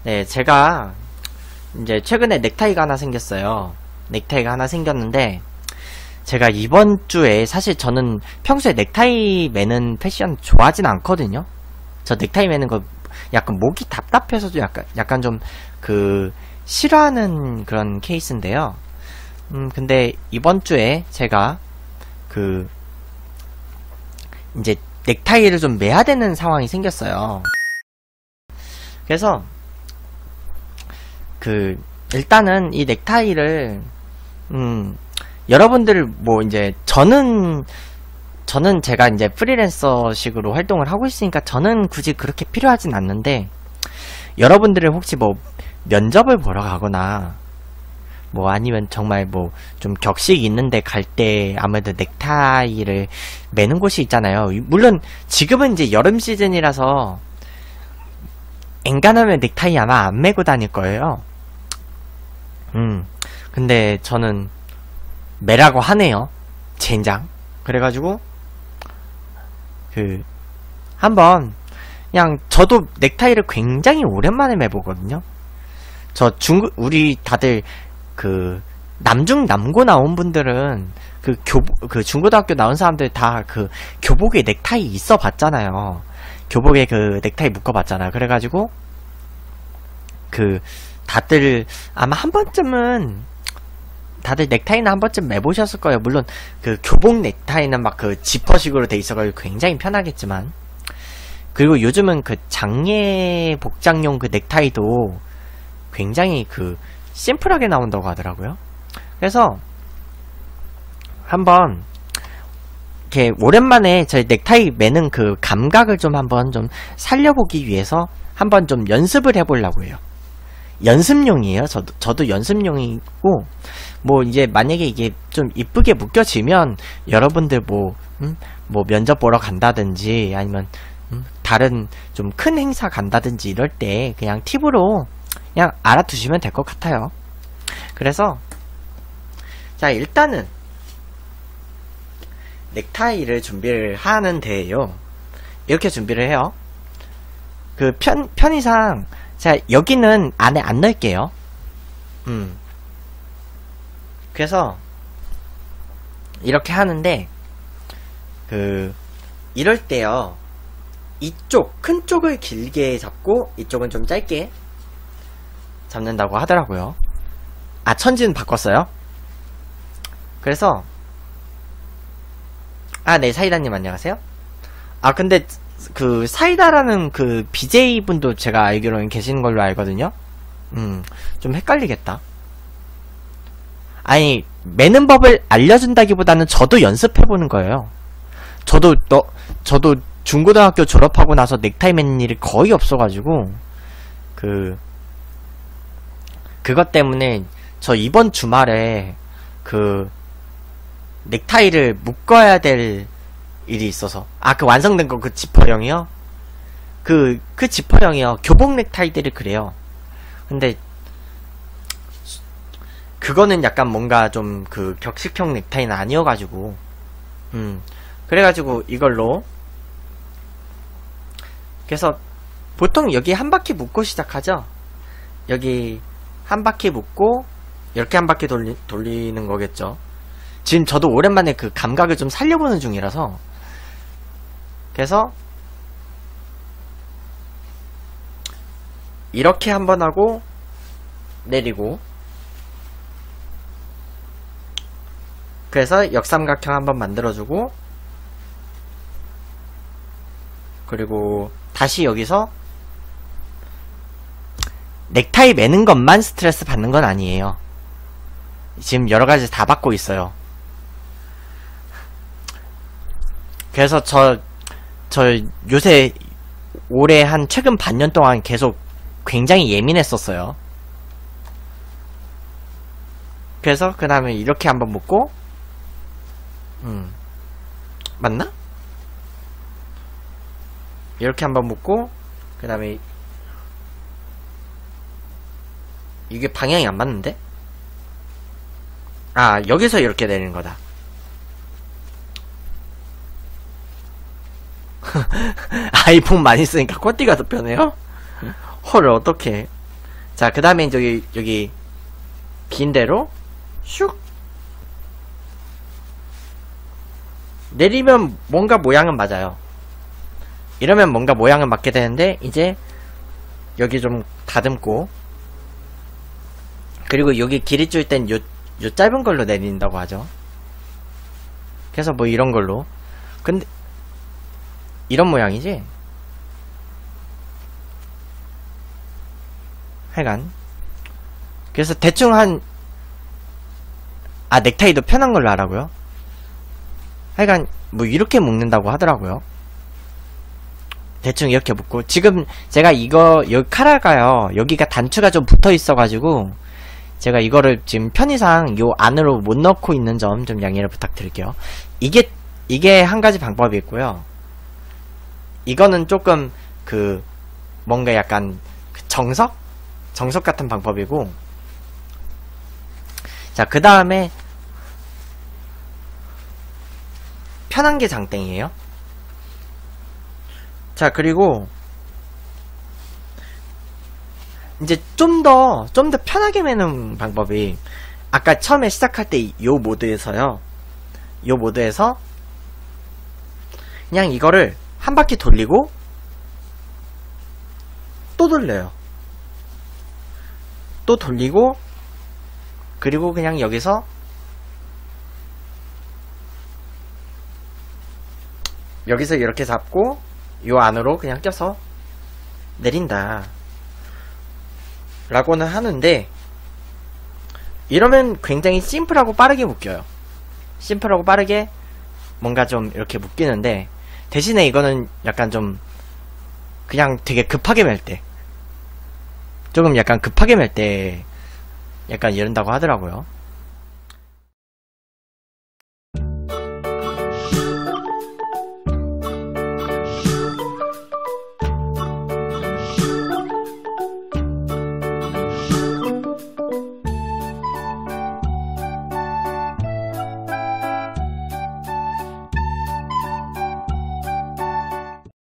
네, 제가 이제 최근에 넥타이가 하나 생겼어요. 넥타이가 하나 생겼는데 제가 이번 주에 사실 저는 평소에 넥타이 매는 패션 좋아하진 않거든요. 저 넥타이 매는 거 약간 목이 답답해서도 약간 좀 싫어하는 그런 케이스인데요. 근데 이번 주에 제가 이제 넥타이를 좀 매야 되는 상황이 생겼어요. 그래서 일단은 이 넥타이를 여러분들 이제 저는 제가 이제 프리랜서식으로 활동을 하고 있으니까 저는 굳이 그렇게 필요하진 않는데, 여러분들이 혹시 면접을 보러 가거나 아니면 정말 좀 격식 있는데 갈 때 아무래도 넥타이를 매는 곳이 있잖아요. 물론 지금은 이제 여름 시즌이라서 엔간하면 넥타이 아마 안 매고 다닐 거예요. 근데 저는 매라고 하네요. 젠장. 그래가지고 한번 그냥 저도 넥타이를 굉장히 오랜만에 매보거든요. 우리 다들 남중 남고 나온 분들은 중고등학교 나온 사람들 다 교복에 넥타이 있어 봤잖아요. 교복에 넥타이 묶어 봤잖아요. 그래가지고 다들 아마 한 번쯤은 다들 넥타이는 한 번쯤 매보셨을 거예요. 물론 교복 넥타이는 막 지퍼식으로 돼 있어가지고 굉장히 편하겠지만, 그리고 요즘은 장례 복장용 넥타이도 굉장히 심플하게 나온다고 하더라고요. 그래서 한번 이렇게 오랜만에 저희 넥타이 매는 감각을 좀 한번 좀 살려보기 위해서 한번 좀 연습을 해보려고 해요. 연습용이에요. 저도 연습용이고, 이제 만약에 이게 좀 이쁘게 묶여지면 여러분들 면접 보러 간다든지 아니면 다른 좀 큰 행사 간다든지 이럴 때 그냥 팁으로 그냥 알아두시면 될 것 같아요. 그래서 자, 일단은 넥타이를 준비를 하는데요, 이렇게 준비를 해요. 편의상 자, 여기는 안에 안 넣을게요. 그래서 이렇게 하는데 이럴 때요, 이쪽 큰 쪽을 길게 잡고 이쪽은 좀 짧게 잡는다고 하더라고요. 천지는 바꿨어요. 그래서 네, 사이다님 안녕하세요. 근데 사이다라는 BJ분도 제가 알기로는 계시는 걸로 알거든요. 좀 헷갈리겠다. 아니, 매는 법을 알려준다기보다는 저도 연습해보는 거예요. 저도 중고등학교 졸업하고 나서 넥타이 매는 일이 거의 없어가지고 그것 때문에 저 이번 주말에 넥타이를 묶어야 될 일이 있어서, 완성된 거 지퍼형이요? 지퍼형이요. 교복 넥타이들이 그래요. 근데 그거는 약간 뭔가 좀 격식형 넥타이는 아니어가지고, 그래가지고 이걸로, 그래서 보통 여기 한 바퀴 묶고 시작하죠. 여기 한 바퀴 묶고 이렇게 한 바퀴 돌리는 거겠죠. 지금 저도 오랜만에 감각을 좀 살려보는 중이라서, 그래서 이렇게 한번 하고 내리고, 그래서 역삼각형 한번 만들어주고, 그리고 다시 여기서 넥타이 매는 것만 스트레스 받는 건 아니에요. 지금 여러가지 다 받고 있어요. 그래서 저 요새 올해 최근 반년 동안 계속 굉장히 예민했었어요. 그래서 그 다음에 이렇게 한번 묶고, 맞나? 이렇게 한번 묶고, 그 다음에 이게 방향이 안 맞는데? 여기서 이렇게 내리는 거다. 아이폰 많이 쓰니까 코디가 더 편해요? 헐, 어떡해. 자, 그 다음에 이제 여기 빈 대로 슉 내리면 뭔가 모양은 맞아요. 이러면 뭔가 모양은 맞게 되는데, 이제 여기 좀 다듬고, 그리고 여기 길이 줄 땐 요 짧은 걸로 내린다고 하죠. 그래서 뭐 이런 걸로. 근데 이런 모양이지? 하여간 그래서 대충 넥타이도 편한 걸로 하라고요? 하여간 뭐 이렇게 묶는다고 하더라고요. 대충 이렇게 묶고, 지금 제가 여기 카라가요, 여기가 단추가 좀 붙어 있어 가지고 제가 이거를 지금 편의상 요 안으로 못 넣고 있는 점 좀 양해를 부탁드릴게요. 이게 한 가지 방법이 있고요. 이거는 조금 뭔가 약간 정석 같은 방법이고, 자, 그 다음에 편한 게 장땡이에요. 자, 그리고 이제 좀 더 편하게 매는 방법이, 아까 처음에 시작할 때 요 모드에서요, 요 모드에서 그냥 이거를 한 바퀴 돌리고 또 돌려요. 또 돌리고, 그리고 그냥 여기서 이렇게 잡고 요 안으로 그냥 껴서 내린다 라고는 하는데, 이러면 굉장히 심플하고 빠르게 묶여요. 심플하고 빠르게 뭔가 좀 이렇게 묶이는데, 대신에 이거는 약간 좀 그냥 되게 급하게 멜 때, 조금 약간 급하게 멜 때 약간 이런다고 하더라고요.